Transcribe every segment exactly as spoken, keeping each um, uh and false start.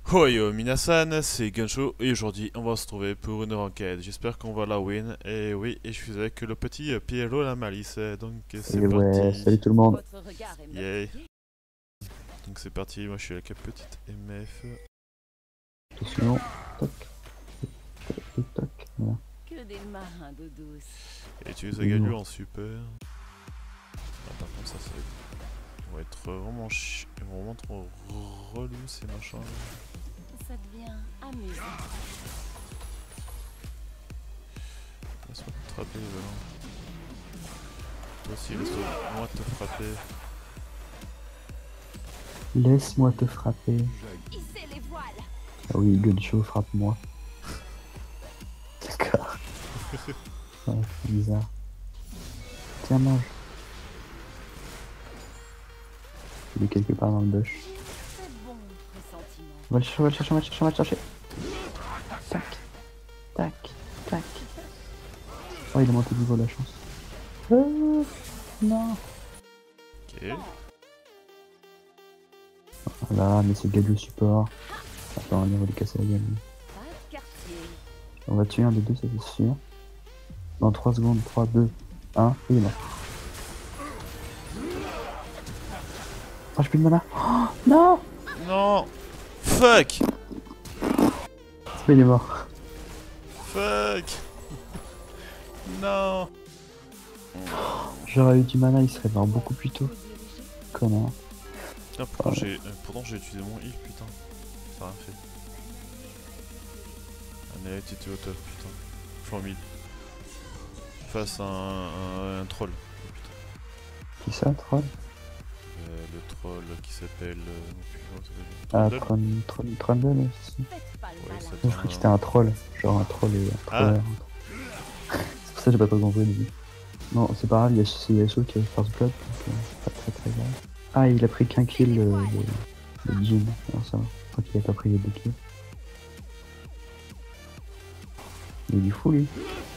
Oh yo Minasan, c'est Gunshow et aujourd'hui on va se trouver pour une enquête. J'espère qu'on va la win. Et oui, et je suis avec le petit euh, Piero la malice. Donc euh, c'est Et ouais, parti. salut tout le monde. Yeah. Donc c'est parti, moi je suis avec la petite M F. Attention, toc, toc, toc, voilà. Que des marins d'eau douce. Et tu les as gagnés en super. Ah, par contre ça, ça va être, ça va être vraiment chi... vraiment trop relou ces machins. Ça devient amusant. Laisse-moi te frapper, voilà. Toi aussi, laisse-moi te frapper. Laisse-moi te frapper. Hissez les voiles. Ah oui, Gunshow, frappe-moi. D'accord. Ouais, c'est bizarre. Tiens, mange. Il est quelque part dans le bush. C'est bon pressentiment. On va le chercher, on va le chercher, on va le chercher, on va le chercher. Tac, tac, tac. Oh, il est monté de niveau, la chance. Euh, non. Ok. Voilà, mais c'est Gadget support. Attends, on va lui casser la gueule. Pas de quartier. On va tuer un des deux, ça c'est sûr. Dans trois secondes, trois, deux, un, et il est mort. Oh, j'ai plus de mana. Oh, non. Non. Fuck. C'est pas, il est mort. Fuck. Non. J'aurais eu du mana, il serait mort beaucoup plus tôt. Connard. Ah, pourtant j'ai euh, pourtant j'ai utilisé mon heal, putain. Ça a rien fait. Un élite était au top, putain. Je suis en mid. Face à un, un, un troll. Oh, putain. Qui ça, troll? Euh, le troll qui s'appelle... Euh, non plus, comment ça s'appelle Ah, Trundle. Tron... Tron... Trundle, aussi. Faites pas le Ouais, malin. ça Je crois que c'était un troll. Genre un troll et un Ah. troller. C'est pour ça que j'ai pas trop compris au début. Non, c'est pas grave, il y a c'est Yasuo qui a first blood, donc euh, c'est pas très très grave. Ah, il a pris qu'un kill, le, le, le Jin. Alors ça va. Je crois qu'il a pas pris les deux kills. Il est du fou, lui.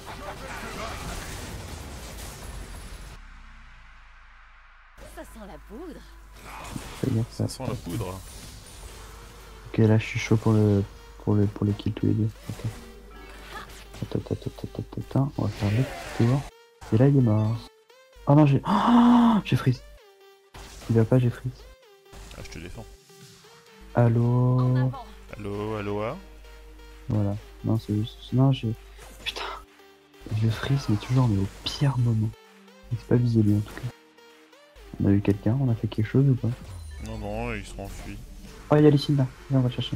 Ça sent la poudre. Fais gaffe, Ça ça. sent la poudre. Ok, là je suis chaud pour le pour le pour les kills tous les deux. Ok. Attends, attends, attends, attends, attends. On va faire le tour. Et là il est mort. Oh non, j'ai. Oh, j'ai freeze. Il va pas, j'ai freeze. Ah, je te défends. Allô. En avant. Allo, Aloha. Voilà. Non, c'est juste. Non, j'ai. Putain. Je freeze, mais toujours mais au pire moment. C'est pas visé lui en tout cas. On a eu quelqu'un, on a fait quelque chose ou pas? Non, non, ils sont enfuis. Oh, il y a Lysine là. Viens, on va le chercher.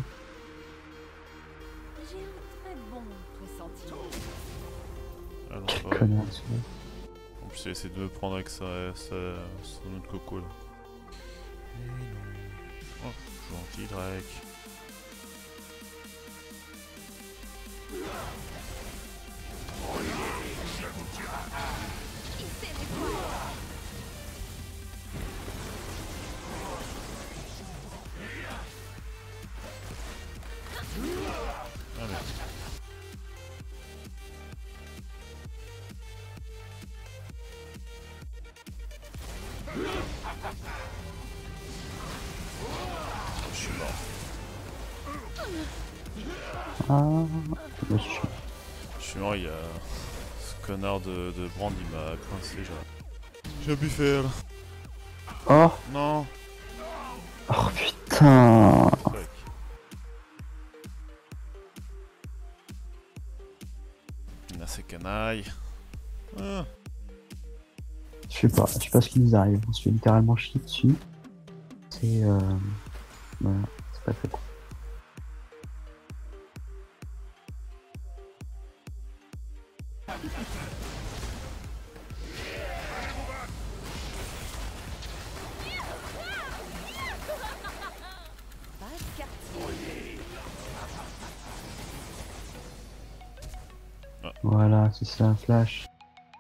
J'ai un très bon pressentiment. Ah non, Quel pas vrai. connard celui-là. En plus, il essaie de me prendre avec sa, sa, son autre coco là. Et non. Oh, gentil Drake. Hissez les voiles. Ah merde. Je suis mort. Ah. Moi, je suis. Je suis mort, il y a... Ce connard de, de Brand, il m'a coincé, genre. J'ai pu faire. Oh. Non. Oh putain. Fuck. Là, c'est canaille. Ah. Je sais pas, je sais pas ce qui nous arrive. On se fait littéralement chier dessus. C'est euh... voilà, c'est pas très cool. Pas de quartier. Voilà, c'est ça, flash.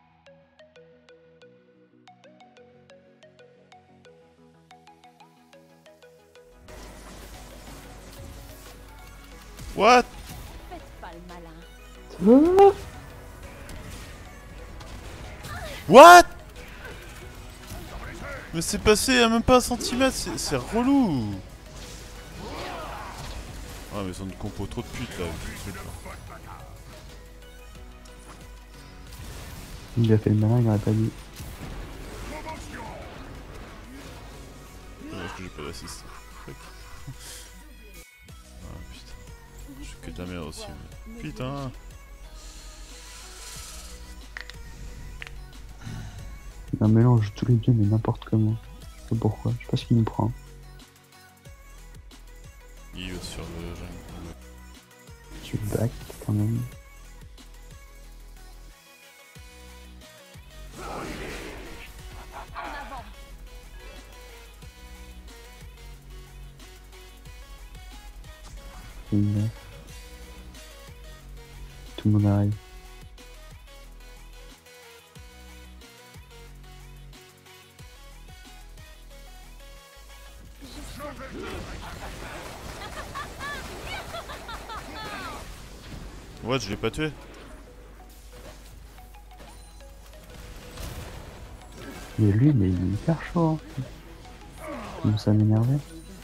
What? Faites pas le malin. Ah. What? Mais c'est passé à même pas un centimètre, c'est c'est relou. Ah mais ils ont une compo trop de pute là avec ce truc là. Il a fait le malin, il aurait pas dit. Dommage que j'ai pas d'assist. Fuck. Ah putain. Je suis que de la merde aussi. Mais... Putain. Il un mélange tous les deux mais n'importe comment. Je sais pas pourquoi, je sais pas ce qu'il nous prend. Il va sur le jungle. Tu back quand même. Une... Tout le monde arrive. Ouais, je l'ai pas tué. Mais lui, mais il est hyper chaud. Hein. Comment ça m'énervait.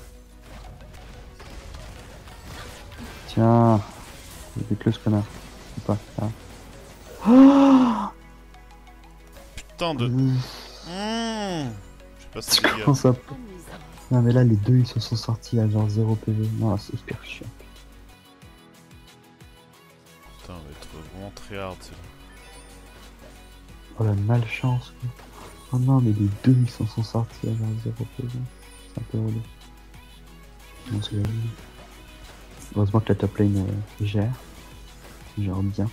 Tiens, il est close connard. Ou pas, là. Oh Putain de. mmh. Mmh. Je sais pas si Je c'est commence à... Amusant. Non mais là les deux ils se sont sortis à genre zéro P V. Non c'est hyper chiant. Putain, on va être vraiment très hard c'est là. Oh la malchance quoi. Oh non mais les deux ils s'en sont sortis à genre zéro P V. C'est un peu relou. Non c'est la vie. Heureusement que la top lane euh, gère. Gère bien.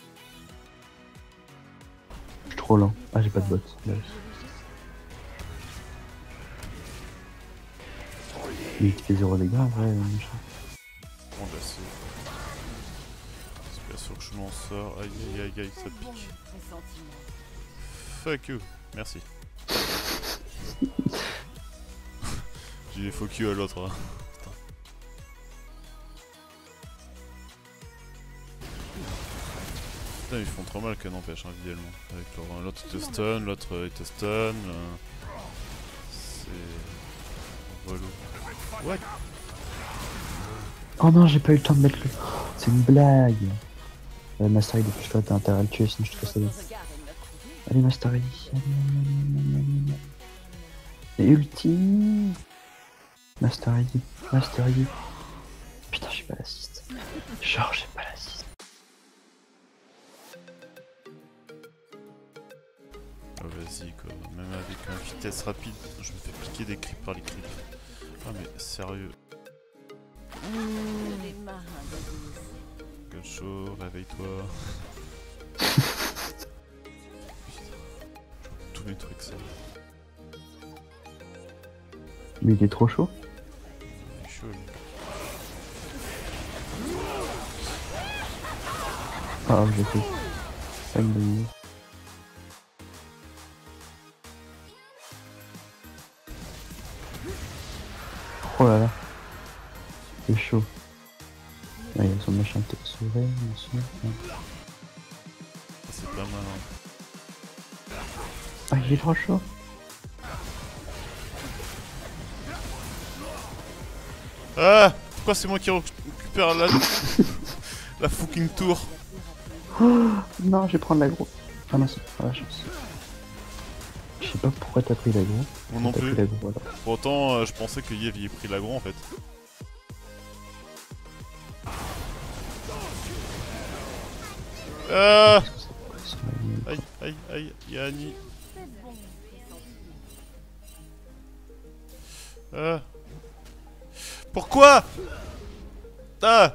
Je suis trop lent. Ah j'ai pas de bot. Là. Il te fait zéro dégâts en vrai. Machin. Bon bah c'est... C'est bien sûr que je m'en sors. Aïe aïe aïe aïe, ça Très bon pique. pressentiment. Fuck you. Merci. J'ai des fuck you à l'autre. Hein. Putain. Putain, ils font trop mal que n'empêche, hein, visuellement. Avec leur... L'autre il te stun, l'autre il te stun. Euh... C'est... relou. What? Oh non j'ai pas eu le temps de mettre le... C'est une blague. Euh, Master Yi depuis toi t'as intérêt à le tuer sinon je te casse la gueule. Regarde et me trouver. Allez Master Yi. Allez, allez, allez, allez, allez. Et ultime. Master Yi. Master Yi. Putain j'ai pas l'assist. Genre j'ai pas l'assist. Ah, vas-y quoi, même avec une vitesse rapide, je me fais piquer des creeps par les creeps. Ah mais sérieux. Les marins de Gueule chaud, réveille-toi. Tous mes trucs ça. Mais il est trop chaud. Il est chaud lui. Ah j'ai fait. Pas une bonne idée. Oh là là. C'est chaud. Ah, il y a son machin de sauvé, monsieur. Ouais. C'est pas mal hein. Ah il est trop chaud. Ah, pourquoi c'est moi qui récupère la... la fucking tour? Oh non, je vais prendre l'aggro. Ah non, c'est pas la chance. Je sais pas pourquoi t'as pris l'aggro. Moi non T'as plus. pris l'aggro alors. Pourtant, euh, je pensais que Yev y ait pris l'agro en fait. Ah, Qu'est-ce que c'est? aïe, aïe, aïe, y'a Annie. très bon pressentiment. Ah. Pourquoi? Ah.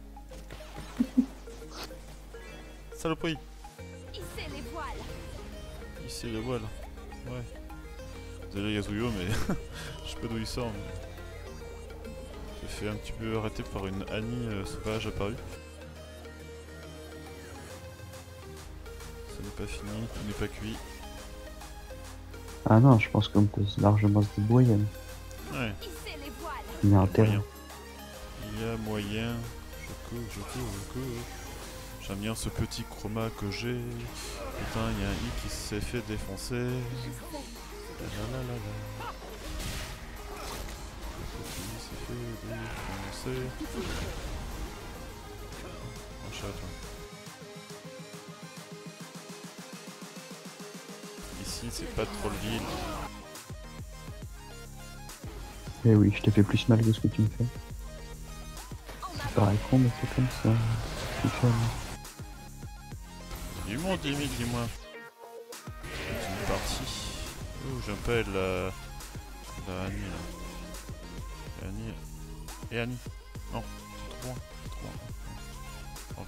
Saloperie. Hissez les voiles. Ici les voiles. Ouais. Désolé Yasuyo mais je sais pas d'où il sort mais... J'ai fait un petit peu arrêter par une Annie euh, sauvage apparue. Ça n'est pas fini, tout n'est pas cuit. Ah non, je pense qu'on peut largement se débrouiller. Ouais, Hissez les voiles. Il y a il y a intérêt. moyen. Il y a moyen. Je cours, je cours, je cours. J'aime bien ce petit chroma que j'ai. Putain, il y a un I qui s'est fait défoncer. La la la la la. Le petit, c'est défoncer. Un chat, toi. Ici, c'est pas trop le ville. Eh oui, je t'ai fait plus mal que ce que tu me fais. Ça paraît con, mais c'est comme ça. Tu fais, Dis-moi, dis-moi, dis-moi. C'est une partie. Oh, j'appelle la... la Annie là. Annie. Et Annie. Non, c'est trop loin. C'est trop loin. Oh,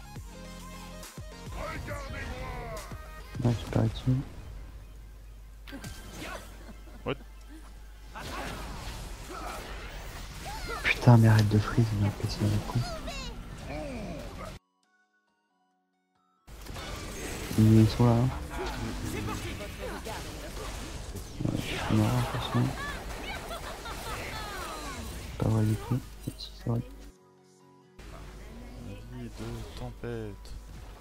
viens. non, c'est par ici. What? Putain, mais arrête de freeze, il m'a pété dans le con. Ils sont là. Hein. Ouais, je suis mort, attention. Pas vrai du tout. Si, c'est vrai. Vie de tempête.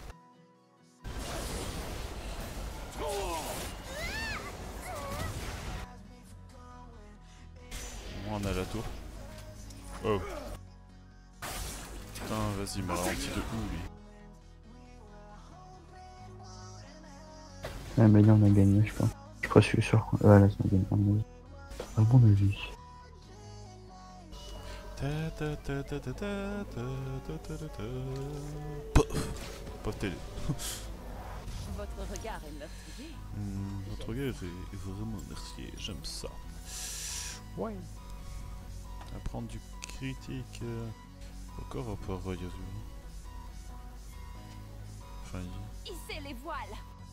Moi, on a la tour. Oh. Putain, vas-y, il m'a ralenti de où lui? Ouais, mais là on a gagné, je pense. Je crois que je suis sûr. Quoi. Ouais, là on a gagné, à mon avis. À mon avis. Ta ta ta ta ta ta ta ta ta ta. Pof. Pas de télé. Votre regard est meurtrier. Hmm, votre regard est vraiment meurtrier, j'aime ça. Ouais. Apprendre du critique. Euh... Encore rapport à Yasuo. Enfin, il... Hissez les voiles.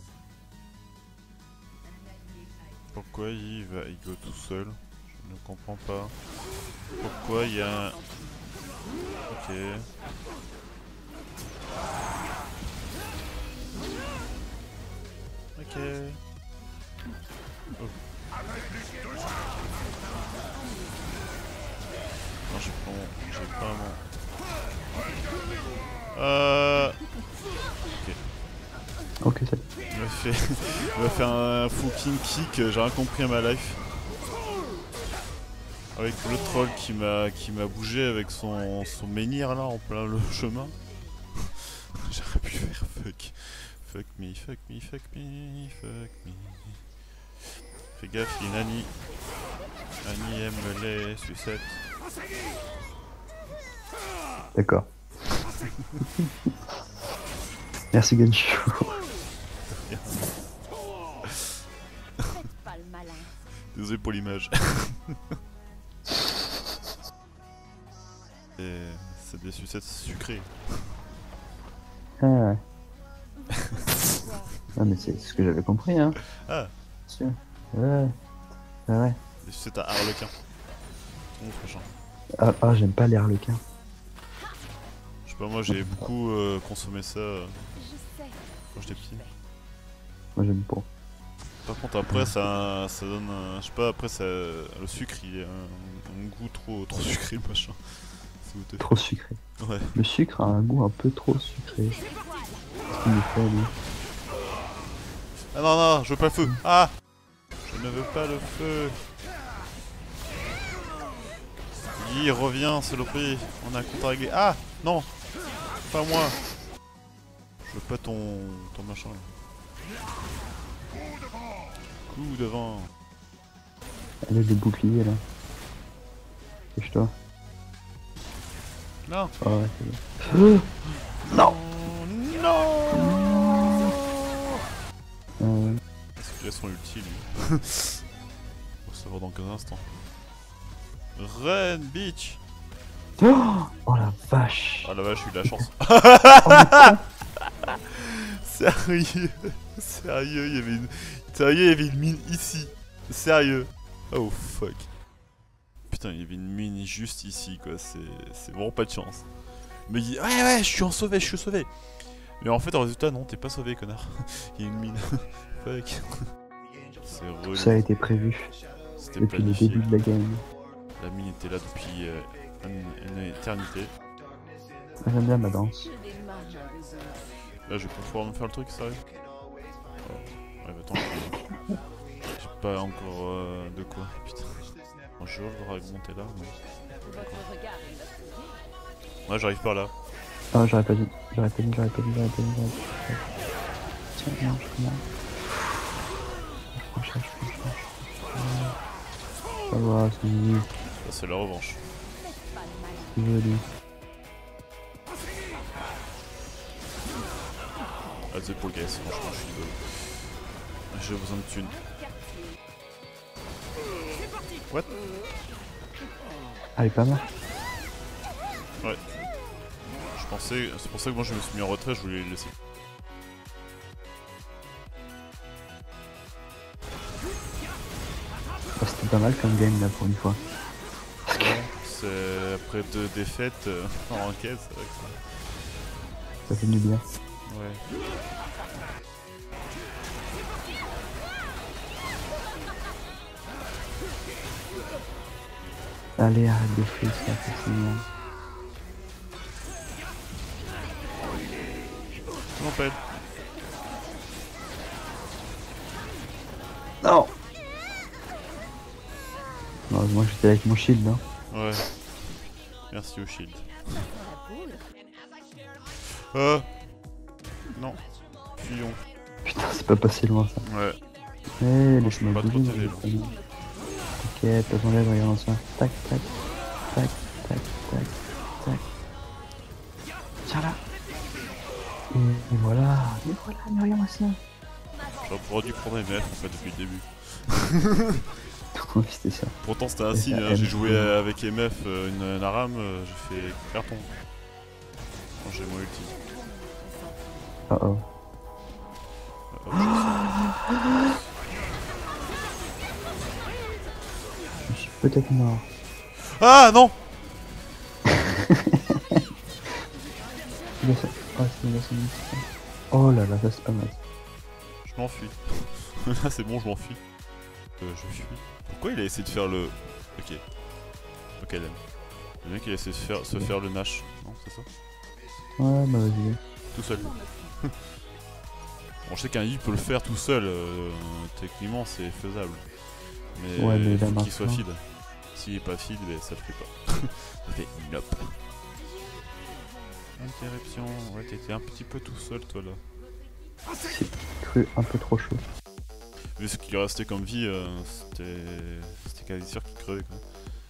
Pourquoi il va il go tout seul? Je ne comprends pas. Pourquoi il y a un... Ok. Ok. Oh. Non, j'ai pas mon... J'ai pas mon... Euh... Ok. Ok, c'est. Il m'a fait... Il m'a fait un fucking kick, j'ai rien compris à ma life. Avec le troll qui m'a qui m'a bougé avec son, son menhir là en plein le chemin. J'aurais pu faire fuck. Fuck me, fuck me, fuck me, fuck me. Fais gaffe, il y a une Annie. Annie aime les sucettes. D'accord. Merci Genshu. Faites pas le malin. Désolé pour l'image. Et c'est des sucettes sucrées. Ah ouais. Ah mais c'est ce que j'avais compris hein. Ah, Sûr. Ouais. Ah ouais. des sucettes à harlequin. Mon prochain. Ah, ah j'aime pas les harlequins. Je sais pas, moi j'ai beaucoup euh, consommé ça euh, Je sais. quand j'étais petit. Moi j'aime pas. Par contre après ça, ça donne un... Je sais pas, après ça, le sucre il a un, un goût trop, trop sucré le machin. C'est goûteux. Trop sucré. Ouais. Le sucre a un goût un peu trop sucré. Qu'est-ce qu'il nous fait lui? Ah non non, je veux pas le feu. Ah, je ne veux pas le feu. Il revient, saloperie. On a un compte à régler. Ah non, pas moi. Je veux pas ton, ton machin là. Coup de vent. Elle a des boucliers là. Cache-toi. Non. Ah ouais, c'est bon. Non. Non. Euh, Est-ce qu'il a son ulti lui? On va savoir dans quinze instants. Run, bitch. Oh la vache. Ah la vache, j'ai eu de la chance. Oh, Sérieux. Sérieux, il y avait une... Sérieux, il y avait une mine ici. Sérieux. Oh fuck. Putain, il y avait une mine juste ici quoi, c'est c'est vraiment pas de chance. Mais il dit, ouais ouais, je suis en sauvé, je suis sauvé. Mais en fait, en résultat, non, t'es pas sauvé, connard. Il y a une mine. Fuck. C'est relou. ça a été prévu C'était depuis le planifié. début de la game. La mine était là depuis euh, une, une éternité. J'aime bien ma danse. J'ai des mains de ouf. Là, je vais pas pouvoir me faire le truc, sérieux. Oh. Ouais, bah tant pis. J'ai pas encore euh, de quoi, putain. Un jour, je devrais monter là, mais... Votre regard est meurtrier. Ouais, j'arrive par là. Ah, j'aurais pas dit, j'aurais pas dit, j'aurais pas dit, j'aurais pas dit, j'aurais pas dit. Tiens, non, je prends. Je prends cher, je prends cher. Ça va, c'est joli, Ça, c'est la revanche. Faites pas le malin. c'est joli. Ah, c'est pour le gaz, franchement, je suis désolé. J'ai besoin de thunes. What? Ah, il est pas mal. Ouais. Je pensais. C'est pour ça que moi je me suis mis en retrait, je voulais le laisser. Oh, c'était pas mal comme game là pour une fois. C'est après deux défaites euh, en enquête, c'est vrai que ça. Ça fait du bien. Ouais. Allez, arrête de free ça, c'est mignon. Je m'appelle. Non. Heureusement que j'étais avec mon shield, hein. Ouais. Merci au shield. La poudre. Euh. Non. Fuyons. Putain, c'est pas passé loin ça. Ouais. Eh, je laisse-moi peux pas bouger, trop t'aider, mon famille. T'inquiète, pas ton lèvre, regarde ça. Tac, tac, tac, tac, tac, tac. Tiens là. Et, et voilà. Et voilà, mais regarde ça. J'aurais dû prendre M F en fait depuis le début. Oui, c'était ça. Pourtant c'était un signe, hein. J'ai joué avec M F euh, une Naram, euh, j'ai fait carton. Quand j'ai mon ulti. Oh oh. Euh, hop, je Je suis peut-être mort. Ah non. Il a ça. Oh, c'est il a ça. Oh là là, ça c'est pas mal. Je m'enfuis. Là c'est bon, je m'enfuis. Euh, je fuis. Pourquoi il a essayé de faire le... Ok. Ok, Lem. Le mec il a essayé de faire, se faire le Nash. Non, c'est ça? Ouais, bah vas-y. Tout seul. Bon, je sais qu'un I peut le faire tout seul. Euh, techniquement c'est faisable. Mais Ouais, mais il là, faut qu'il soit maintenant- feed. S'il est pas feed, ben, ça le fait pas. Ça fait nope. Interruption. Ouais, t'étais un petit peu tout seul toi là. C'est cru un peu trop chaud. Vu ce qu'il restait comme vie, euh, c'était c'était quasi sûr qu'il crevait quoi.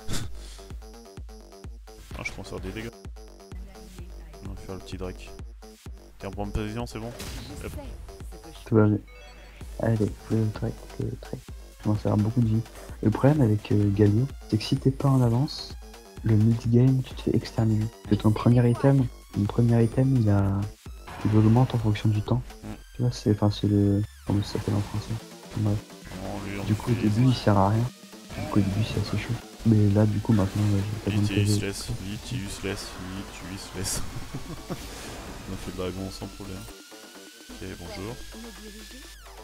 Ah, je pense faire des dégâts. On va faire le petit Drake. Tiens, prends une position, c'est bon. Je Hop. sais ce que je Tout va bien. Allez, le trait, le trait. Je commence à avoir beaucoup de vie. Le problème avec euh, Galio, c'est que si t'es pas en avance, le mid-game, tu te fais exterminer. Et ton premier item, ton premier item, il a... il augmente en fonction du temps. Mm. Tu vois, c'est... Enfin, c'est le... Comment ça s'appelle en français? Bref. On lui en Du coup, au fait- début, il sert à rien. Du coup, au début, c'est assez chaud. Mais là, du coup, maintenant, ouais, j'ai pas Lit besoin de useless, P V. lit useless, lit useless. On a fait le dragon sans problème. Ok, bonjour. me diriger.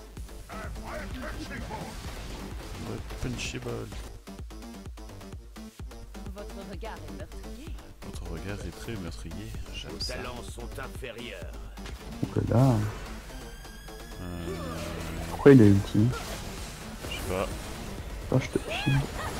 Ouais, punchable. Votre regard est meurtrier. Votre regard est très meurtrier. J'aime Vos ça. talents sont inférieurs. Donc là, Euh, pourquoi il a ulti? je sais pas. Oh, je te shield.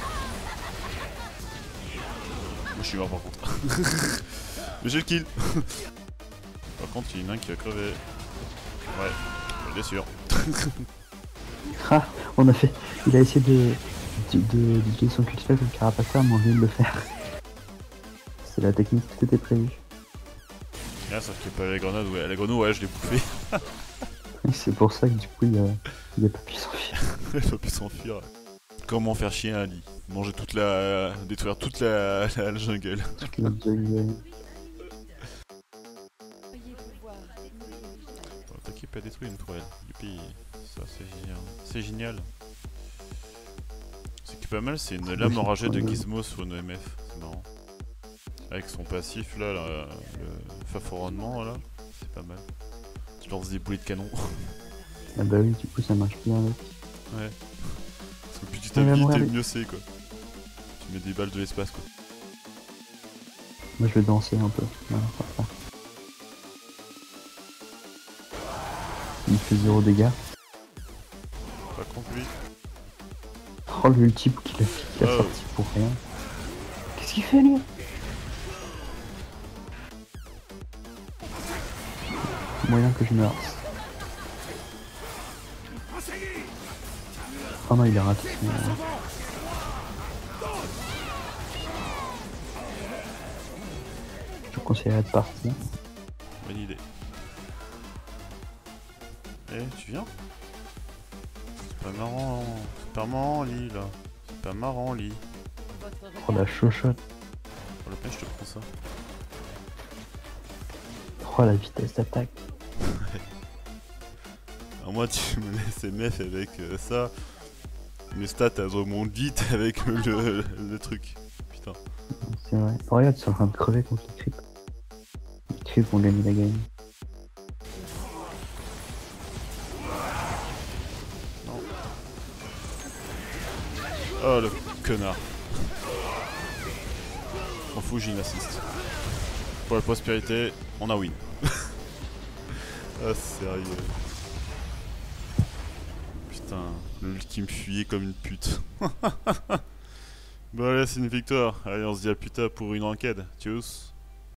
Moi, je suis mort par contre. Mais j'ai le kill. Par contre, il y en a un qui a crevé. Ouais, bien sûr. Ah, on a fait... Il a essayé de... de... de... d'utiliser son cultivateur comme Carapace, mais on vient de le faire. C'est la technique, tout était prévu. Ah, sauf qu'il n'y a pas les grenades. Ouais, la grenouille, ouais, je l'ai bouffé. C'est pour ça que du coup, il a, il a pas pu s'enfuir. Il a pu s'enfuir. Comment faire chier un lit? Manger toute la... détruire toute la, la, la jungle. Toute la jungle. Veuillez pouvoir me diriger. Votre équipe a détruit une tourelle. Youpi, ça c'est génial. C'est génial. Ce qui est pas mal, c'est une lame enragée de Gizmo sur une M F. C'est marrant. Avec son passif là, là le faforonnement là, c'est pas mal. Tu lances des boulets de canon. Ah bah oui, du coup, ça marche bien avec. Ouais. Parce que plus tu On va t'habilles, mourir. mieux c'est quoi. Tu mets des balles de l'espace quoi. Moi, je vais danser un peu. Voilà, voilà. Il fait zéro dégâts. Pas contre lui. Oh, l'ulti qu'il a, qu'il a Oh. sorti pour rien. Qu'est-ce Qu'est-ce qu'il fait lui? Moyen que je meure. Oh non, il a raté son... Je te conseillerais de partir. Bonne idée. Eh, tu viens? C'est pas marrant. C'est pas marrant, Lee, là. C'est pas marrant, Lee. Votre Oh la regard chochotte. Pour le peine, je te prends ça. Oh la vitesse d'attaque. Alors moi, tu me laisses M F avec euh, ça. Mes stats, elles remontent vite avec le, le, le truc. Putain. C'est vrai. Oh, regarde, ils sont en train de crever contre les creeps. Les creeps vont gagner la game. Non. Oh, le connard. M'en fous, j'ai une assist. Pour la prospérité, on a win. Ah, sérieux. Putain, l'ultime fuyait comme une pute. Bon allez, c'est une victoire. Allez, on se dit à plus tard pour une enquête. Tchuss.